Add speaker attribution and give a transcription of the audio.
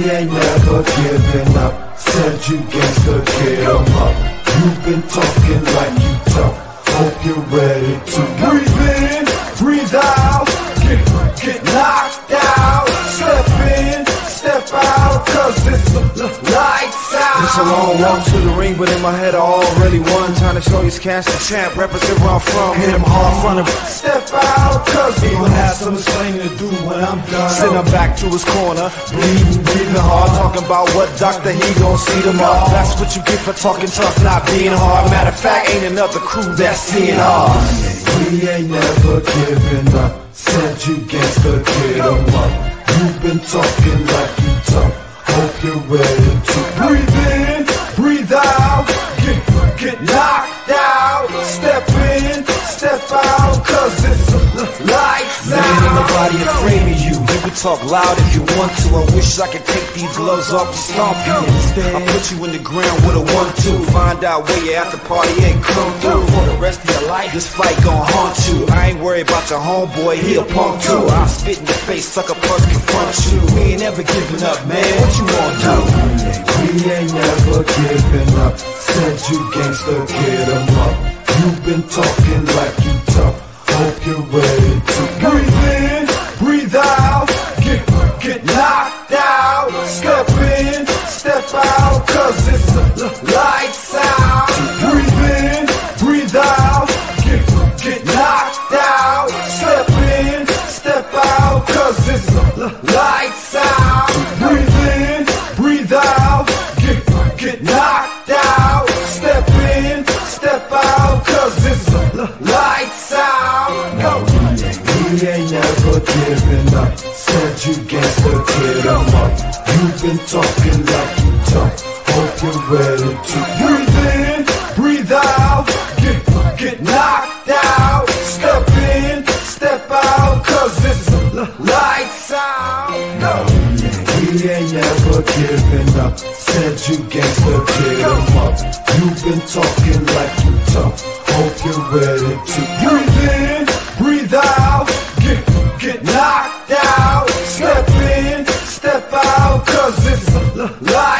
Speaker 1: We ain't never giving up. Said you gangsta, get 'em up. You've been talking like you tough. Hope you're ready to breathe in, breathe out, get knocked out. Step in, step out, cause it's lights out.
Speaker 2: It's a long walk to the ring, but in my head I already won. Time to show these cats the champ, represent where I'm from. Hit him hard in front of him.
Speaker 1: Step out, cause he will have some explaining to do when I'm done.
Speaker 2: Send him back to his corner, breathing hard, talking about what doctor he gon' see tomorrow. That's what you get for talking tough, not being hard. Matter of fact, ain't another crew that's seeing hard.
Speaker 1: We ain't never giving up. Said you gangsta, get 'em up. You've been talking like you tough. Hope you're ready to breathe in, breathe out, get knocked out. Step in, step out, cause it's lights out.
Speaker 2: Man, ain't nobody afraid of you. You can talk loud if you want to. I wish I could take these gloves off and stomp you. Instead, I put you in the ground with a 1-2. Find out where you're at the party ain't come through. For the rest of your life, this fight gon' haunt you. I ain't worried about your homeboy, he a punk too. I'll spit in your face, sucker punch, confront you. We ain't never giving up, man. What you wanna do?
Speaker 1: We ain't never giving up. Said you gangsta, get 'em up. You've been talking like you tough. Hope you're ready to breathe in, breathe out, get knocked out. Step in, step out, cause it's lights out. Breathe in, breathe out, get knocked out. Step in, step out, cause it's lights out. Breathe in, breathe out, get knocked out. Step in, step out, cause it's lights out. No, we ain't never giving up. Said you gangsta, get 'em up. You've been talking like you tough. Hope you're ready to breathe in, breathe out, get knocked out. Step in, step out, cause it's lights out. No, we ain't never giving up. Said you gangsta, get 'em up. You've been talking like you tough. Hope you're ready to breathe in, breathe out, get knocked out. Step in, step out, cause it's life.